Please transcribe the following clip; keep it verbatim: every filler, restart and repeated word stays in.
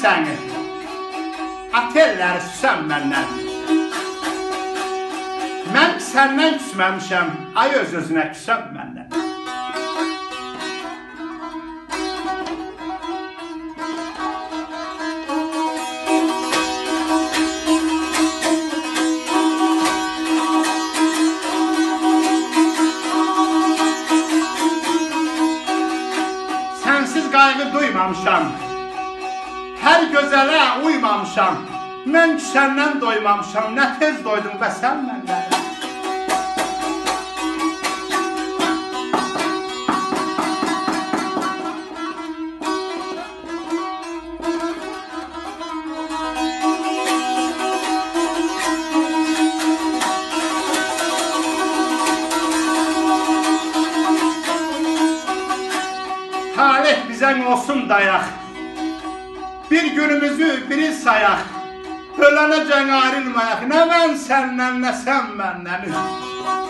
səni, atelləri süsən məndən. Mən səndən küsməmişəm, ay öz-özünə küsən məndən. Sənsiz qayğı duymamışam, hər gözələ uymamışam. Mən ki səndən doymamışam, nə tez doydum və sən məndən. Talih bizən olsun dayaq, bir günümüzü biri sayaq. Ölənəcən ayrılmayaq, nə mən səndən, nə sən məndən.